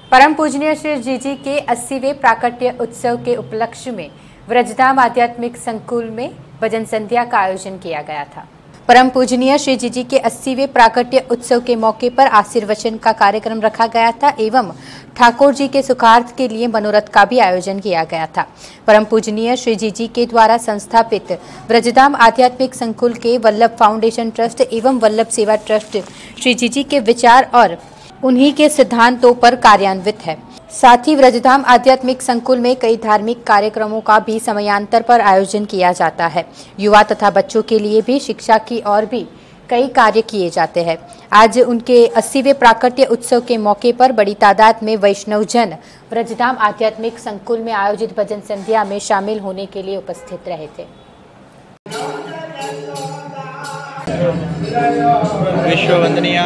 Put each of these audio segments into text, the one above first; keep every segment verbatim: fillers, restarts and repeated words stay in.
परम पूजनीय श्री जीजी के अस्सीवें प्राकट्य उत्सव के उपलक्ष्य में व्रजधाम आध्यात्मिक संकुल में भजन संध्या का आयोजन किया गया था। परम पूजनीय श्री जीजी के अस्सीवें प्राकट्य उत्सव के मौके पर आशीर्वचन का कार्यक्रम रखा गया था एवं ठाकुर जी के सुखार्थ के लिए मनोरथ का भी आयोजन किया गया था। परम पूजनीय श्री जीजी के द्वारा संस्थापित व्रजधाम आध्यात्मिक संकुल के वल्लभ फाउंडेशन ट्रस्ट एवं वल्लभ सेवा ट्रस्ट श्री जीजी के विचार और उन्हीं के सिद्धांतों पर कार्यान्वित है। साथ ही व्रजधाम आध्यात्मिक संकुल में कई धार्मिक कार्यक्रमों का भी समयांतर पर आयोजन किया जाता है। युवा तथा बच्चों के लिए भी शिक्षा की और भी कई कार्य किए जाते हैं। आज उनके अस्सीवें प्राकट्य उत्सव के मौके पर बड़ी तादाद में वैष्णव जन व्रजधाम आध्यात्मिक संकुल में आयोजित भजन संध्या में शामिल होने के लिए उपस्थित रहे थे। विश्ववंदनीय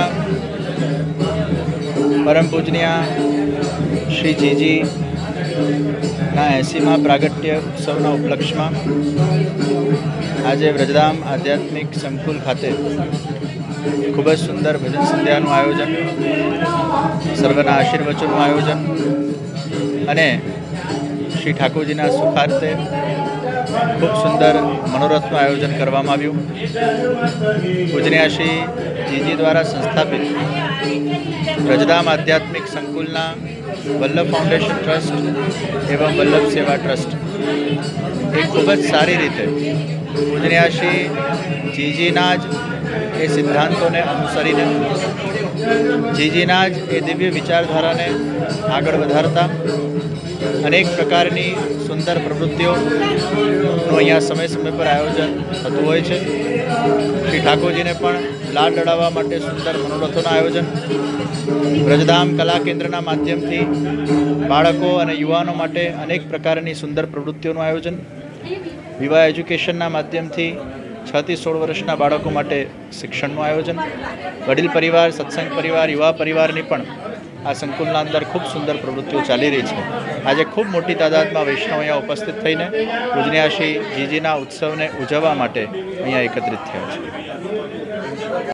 परम पूजनीय श्री जीजी ना एसीमा प्रागट्य उत्सवना उपलक्ष्य में आज व्रजधाम आध्यात्मिक संकुल खाते खूब ज सुंदर भजन संध्याનું आयोजन, सर्वना आशीर्वचनનું आयोजन अने श्री ठाकुरजीना सुखार्थे खूब सुंदर मनोरथનું आयोजन करवामां आव्युं। पूजनीय श्री जीजी द्वारा संस्थापित व्रजधाम आध्यात्मिक संकुलना वल्लभ फाउंडेशन ट्रस्ट एवं वल्लभ सेवा ट्रस्ट एक खूब ज सारी रीते पूजनीय श्री जीजीना ज ए सिद्धांतों ने अनुसरीने जीजीना ज ए दिव्य विचारधारा ने आगळ वधारता अनेक प्रकारनी सुंदर प्रवृत्तिओं अहींया समय समय पर आयोजन थतुं होय छे। श्री ठाकुरजी ने पण लाड लड़ावा माटे सुंदर मनोरथों आयोजन, व्रजधाम कला केन्द्रना माध्यमथी बाळको अने युवानो माटे अनेक प्रकारनी सुंदर प्रवृत्तिओं आयोजन, विवाह एज्युकेशनना माध्यमथी छ थी सोळ वर्षना बाळको माटे शिक्षणનું आयोजन, वडील परिवार, सत्संग परिवार, युवा परिवारनी पण आ संकुलना अंदर खूब सुंदर प्रवृत्तिओ चाली रही है। आज खूब मोटी तादाद में वैष्णव अहींया उपस्थित थईने पूजनीय श्री जीजीना उत्सव ने उजववा माटे अहींया एकत्रित थया छे।